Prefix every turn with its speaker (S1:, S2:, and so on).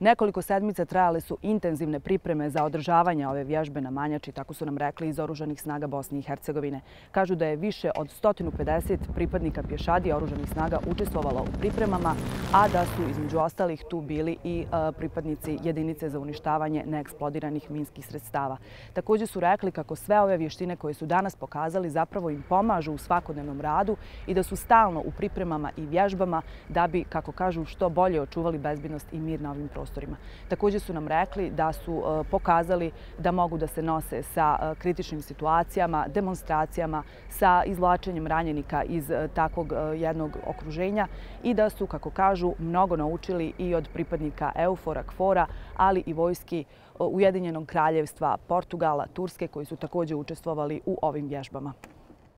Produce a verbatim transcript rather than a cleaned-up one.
S1: Nekoliko sedmica trajale su intenzivne pripreme za održavanje ove vježbe na Manjači, tako su nam rekli iz Oružanih snaga Bosne i Hercegovine. Kažu da je više od sto pedeset pripadnika pješadija Oružanih snaga učestvovalo u pripremama, a da su između ostalih tu bili i pripadnici jedinice za uništavanje neeksplodiranih minskih sredstava. Također su rekli kako sve ove vještine koje su danas pokazali zapravo im pomažu u svakodnevnom radu i da su stalno u pripremama i vježbama da bi, kako kažu, što bolje očuvali bezbednost i mir na ovim prostorima. Također su nam rekli da su pokazali da mogu da se nose sa kritičnim situacijama, demonstracijama, sa izvlačenjem ranjenika iz takvog jednog okruženja i da su, kako kažu, mnogo naučili i od pripadnika EUFOR-a, KFOR-a, ali i vojski Ujedinjenog kraljevstva, Portugala, Turske, koji su također učestvovali u ovim vježbama.